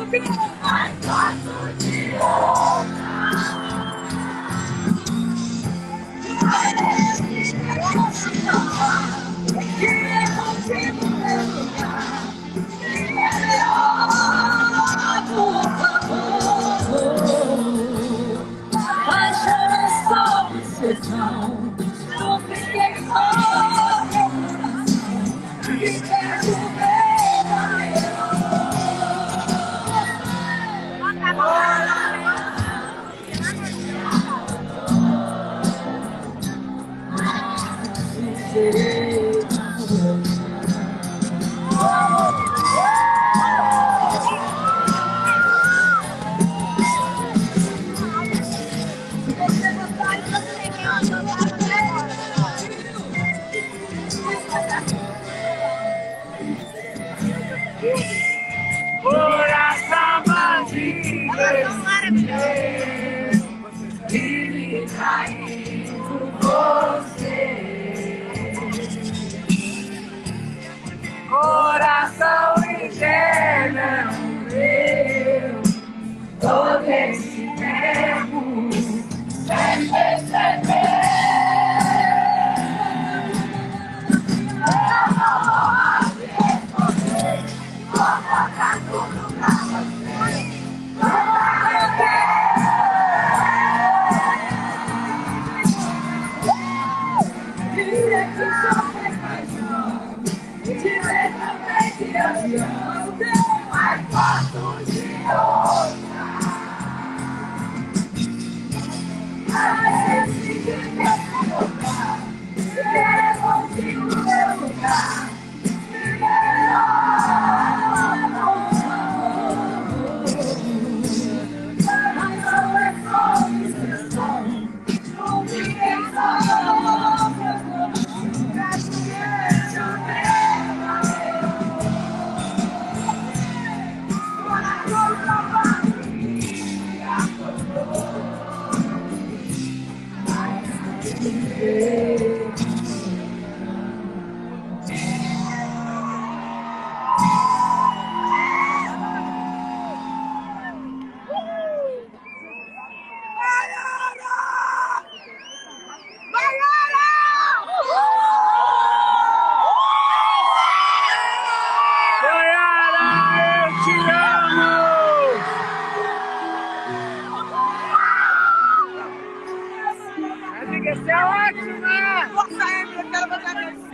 mais fácil de honrar. Que é contigo meu lugar, que é melhor, por favor. Paixão é só obsessão, não fiquei só. Que quero ver coração bandido, e me traindo você. Coração ingênuo meu, todo esse tempo sem perceber. Eu não vou te responder, vou botar tudo pra você. Dizer que só fez paixão, dizer também que eu te amo, mas posso te honrar. Mas esse que quer me tocar, quer contigo no meu lugar, mas não é só obsessão, não fiquei só. Essa é ótima! Força aí, eu quero botar nisso.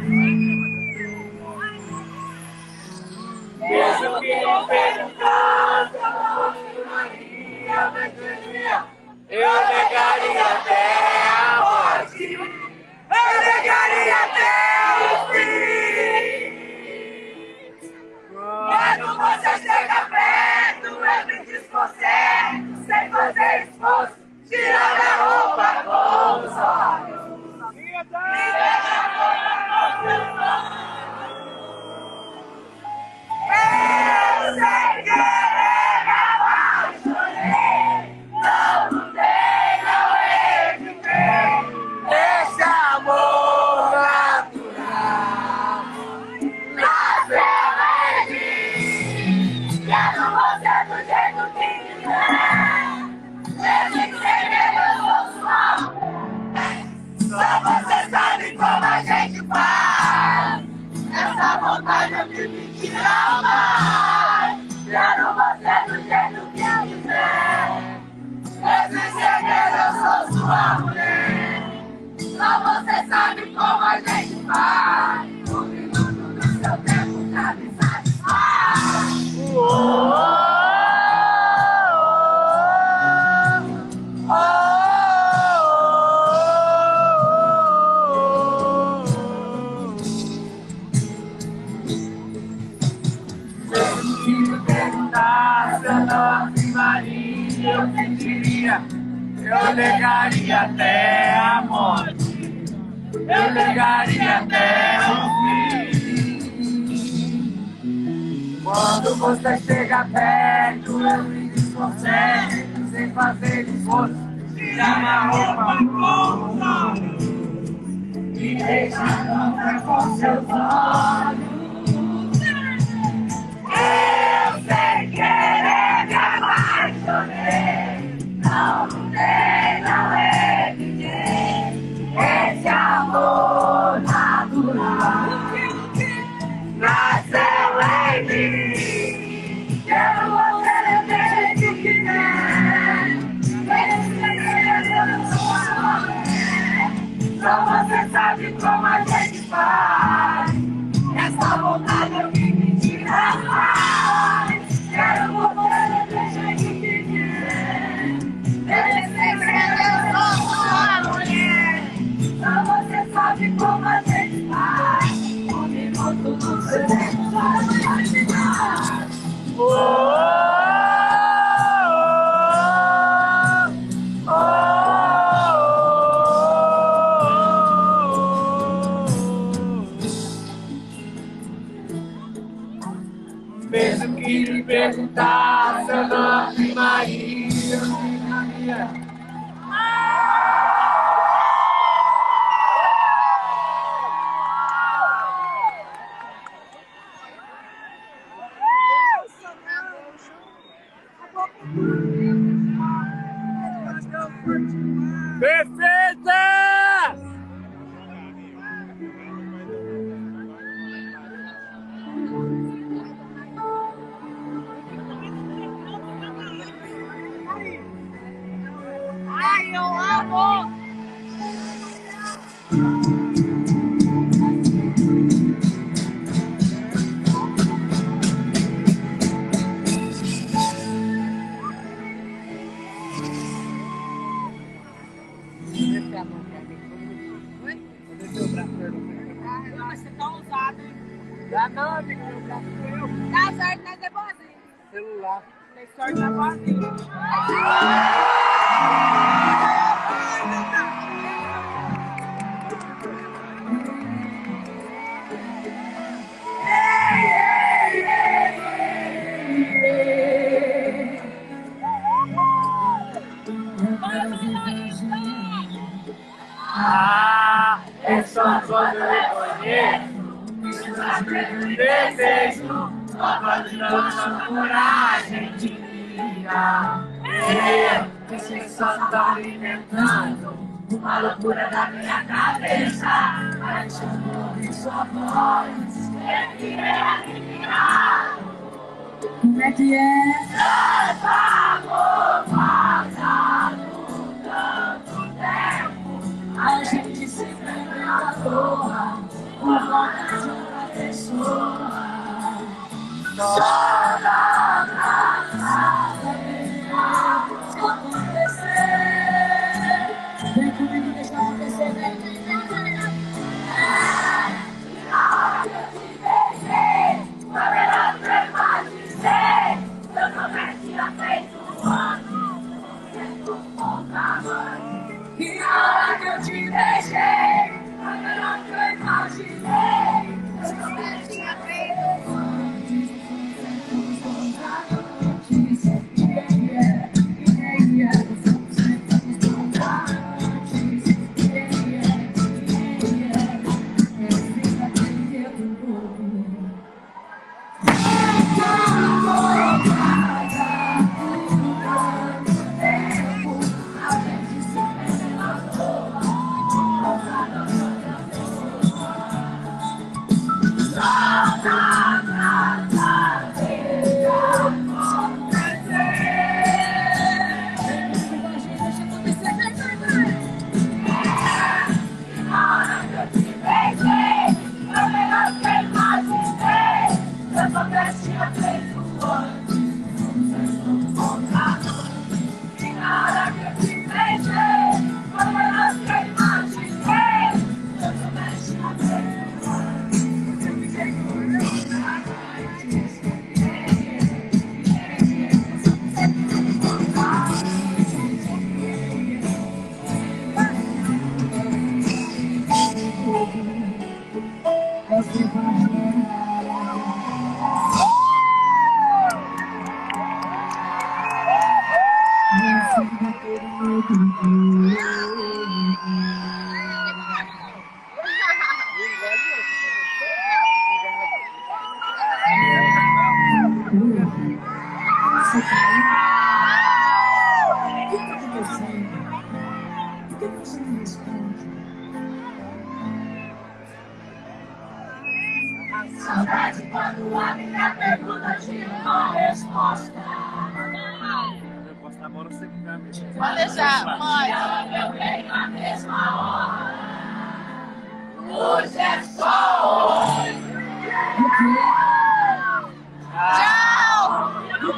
Mesmo que não perguntasse Maria, Maria, eu negaria até a morte. Eu negaria até o fim. Quando você chega perto, eu me desconcerto, sem fazer esforço, tirando a roupa com os olhos. Eu sem querer me apaixonei, não mudei, não evitei esse amor natural. Nasceu em mim, quero você do jeito que quiser, mesmo sem medo eu sou sua mulher. Só você sabe como a gente faz, essa vontade eu tive que amar. Quero você do jeito que eu quiser, mesmo sem medo eu sou sua mulher. Só você sabe como a gente faz, um minuto do seu tempo pra me satisfaz. Se me perguntasse a Nossa Maria, eu te diria, eu negaria até a morte, eu negaria até o fim. Quando você chega perto, eu me desconcerto, sem fazer esforço, tirar a roupa com os olhos, me deixa louca com seus olhos. Eu sem querer sabe como a gente faz. Essa vontade eu me tira mais. Quero você do jeito que quiser. Eu sou sua mulher. Só você sabe como a gente faz. Um minuto no segundo, a gente faz. Mesmo que me perguntar seu nome, Maria. Perfeita! Ai, eu amo! Mas você tá ousado, hein? Dá não, amigo, meu braço foi eu. Dá sorte, nós é boazinho. Celular. Tem sorte na boazinha. Ah, é só quando eu conheço. Desejo, abandonando coragem de ligar. Esse só tá alimentando uma loucura da minha cabeça. Mas eu não ouvi sua voz. Como é que é? Amor passado tanto tempo, a gente se perde à toa, por conta de outra pessoa. Só dá pra saber se acontecer. Vem comigo, deixa acontecer, vem. Na hora que eu te beijei, foi melhor permanecer. Eu prometi a feito ano, sendo pouca mãe. E na hora que eu te beijei, foi melhor que eu imaginei. Eu prometi a feito ano. Saudade quando a minha pergunta tinha uma resposta. Pode deixar, mãe. Eu venho à mesma hora. Hoje é só hoje. Tchau!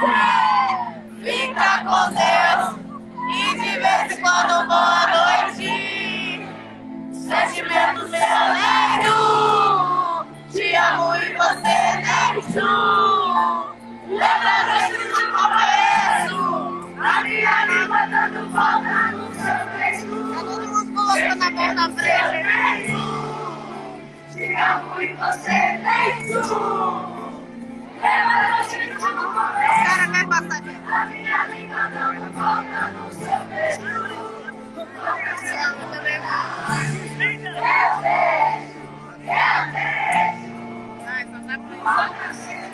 Fica com Deus e de vez em quando boa noite. Sentimento meu alegro, te amo e você nem tu. Lembra do começo, a minha língua dando volta no seu peito. Todo mundo colocando a mão na frente. Te amo e você nem tu. Lembra do começo, cara vai passar aqui. A minha língua dando volta no seu peito. Eu beijo. Ai, só tá por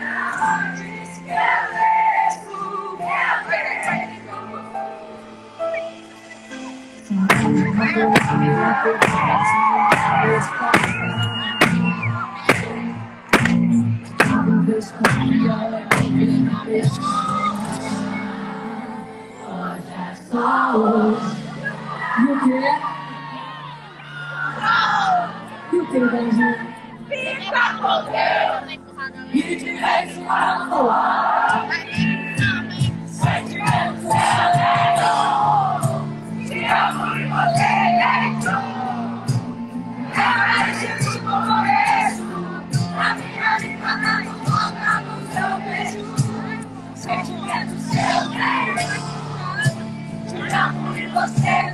Fica com Deus e de vez em quando sentimento seu alegro, te amo e você dentro. Lembra de tudo no começo, a minha língua dando volta no seu beijo. Sentimento seu alegro, te amo e você